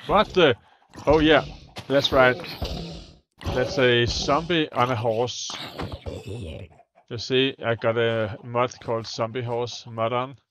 What the? Oh yeah, that's right. That's a zombie on a horse. You see, I got a mod called Zombie Horse mod on.